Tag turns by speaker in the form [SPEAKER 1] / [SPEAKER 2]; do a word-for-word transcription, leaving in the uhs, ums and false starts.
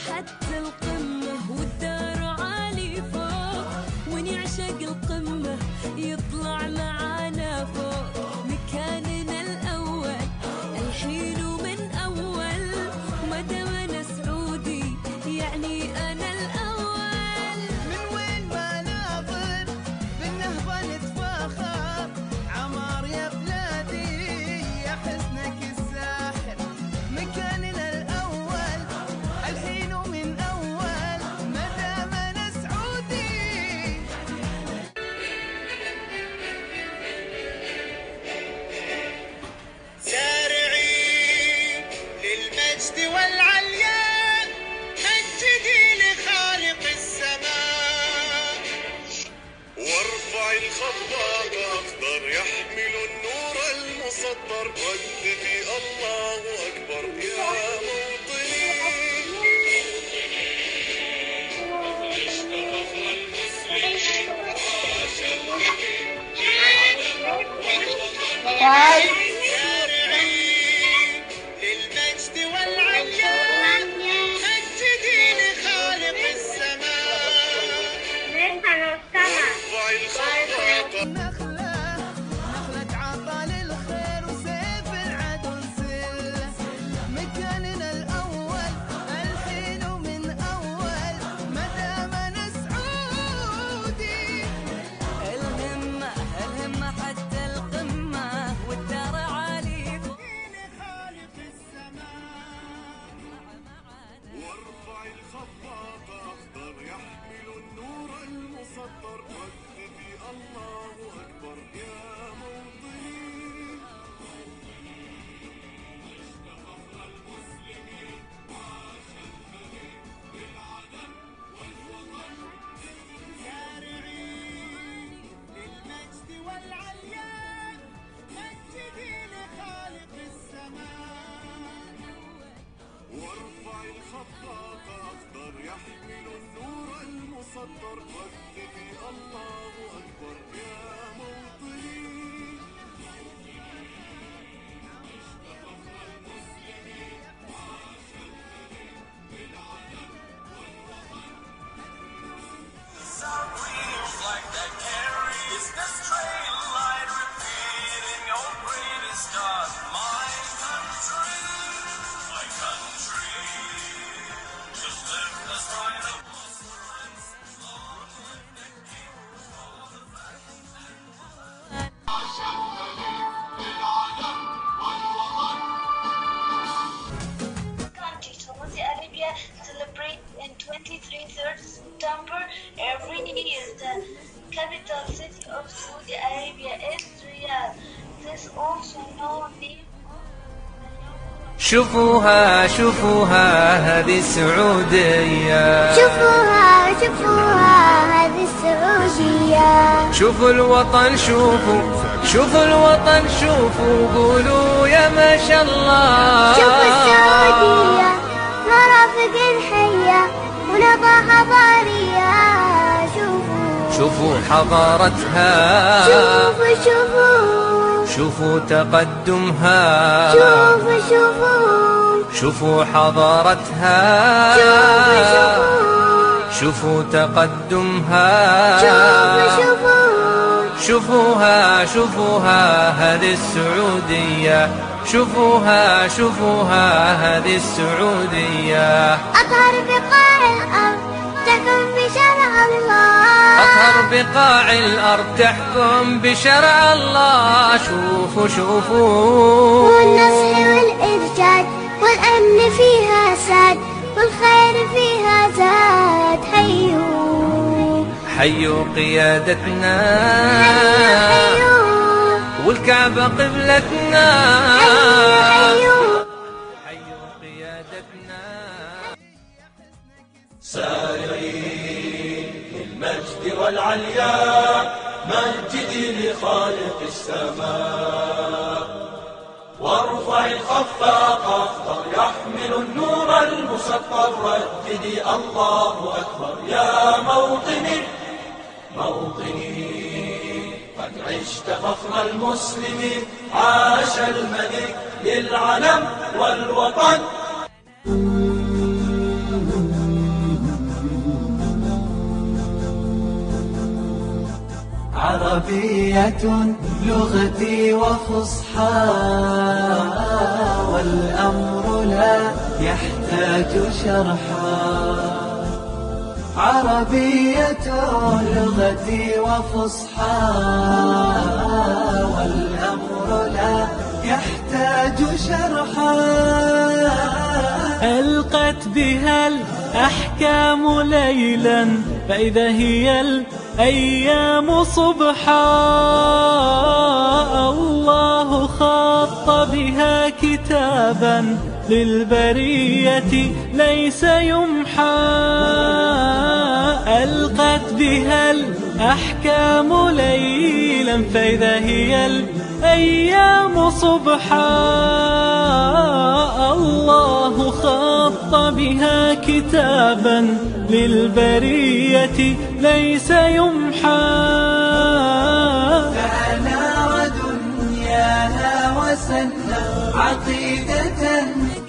[SPEAKER 1] حتى القمة والدار عالي فوق، ونعشق القمة يطلع معانا فوق. مكاننا الأول الحين ومن أول، ومدام أنا سعودي يعني أنا الأول.
[SPEAKER 2] من وين ما ناظر بالنهضة نتفاخر، عمار يا بلادي يا حسنك الساحر. مكاننا الأول الحين ومن أول، مدام أنا سعودي.
[SPEAKER 3] سارعين للمجد والعليان، مجدي لخالق السماء. وارفع الخطاب أخضر يحمل النور المسطر، رددي الله أكبر يا موطني. اشتغف المسلمين وعاش سارعين للمجد والعليان، مجدي لخالق السماء. وارفع الخطاب
[SPEAKER 2] نخلة نخلة عطا للخير وسيف العدو نسله. مكاننا الأول الحين ومن أول، مدام أنا سعودي.
[SPEAKER 1] الهمة الهمة حتى القمة والدار عالي فوق.
[SPEAKER 3] لخالق السماء. وارفع الخطاب أخضر يحمل النور المسطر، رددي الله أكبر يا موطني. سارعين للمجد والعليان، مجدي لخالق السماء. وارفع الخطاب أخضر يحمل النور المسطر، رددي الله أكبر يا موطني. Our green flag that carries this trail line, repeating your greatest God, my country, my country. Just lift the sign of
[SPEAKER 4] Country Saudi Arabia celebrate in twenty-third September every year. The capital city of Saudi Arabia is Riyadh. This also known name.
[SPEAKER 5] شوفوها شوفوها هذه السعودية،
[SPEAKER 6] شوفوها شوفوها هذه السعودية.
[SPEAKER 5] شوفوا الوطن شوفوا شوفوا الوطن شوفوا، قولوا يا ما شاء الله.
[SPEAKER 6] شوفوا السعودية مرافق الحية ونظافة حضارية. شوفوا
[SPEAKER 5] شوفوا حضارتها،
[SPEAKER 6] شوفوا شوفوا
[SPEAKER 5] شوفوا تقدمها،
[SPEAKER 6] شوفوا شوفوا
[SPEAKER 5] شوفوا حضارتها،
[SPEAKER 6] شوفوا شوفوا
[SPEAKER 5] شوفوا تقدمها.
[SPEAKER 6] شوفوا شوفوا
[SPEAKER 5] شوفوها شوفوها هذه السعودية، شوفوها شوفوها هذه السعودية.
[SPEAKER 6] أطهر بقاع الأرض تحكم بشرع الله.
[SPEAKER 5] أطهر بقاع الأرض تحكم بشرع الله. شوفوا شوفوا
[SPEAKER 6] والنصح والإرشاد والأمن فيها ساد، والخير فيها زاد. حيوا
[SPEAKER 5] حيوا قيادتنا،
[SPEAKER 6] حيوا
[SPEAKER 5] والكعبة قبلتنا.
[SPEAKER 6] حيوا
[SPEAKER 5] حيوا قيادتنا.
[SPEAKER 7] سارعين للمجد والعليا، مجدي لخالق السماء. وارفع الخفاق أخضر يحمل النور المسطر، رددي الله أكبر يا موطني موطني. قد عشت فخر المسلمين، عاش الملك للعلم والوطن.
[SPEAKER 2] عربية لغتي وفصحى، والأمر لا يحتاج شرحا. عربية لغتي وفصحى، والأمر لا يحتاج شرحا.
[SPEAKER 8] ألقت بها الأحكام ليلا، فإذا هي الأيام صبحا. الله خط بها كتابا للبرية ليس يمحى. ألقت بها الأحكام ليلا، فإذا هي الأيام صبحا. الله خط بها كتابا للبرية ليس يمحى.
[SPEAKER 2] فأنار دنياها وسن عقيدة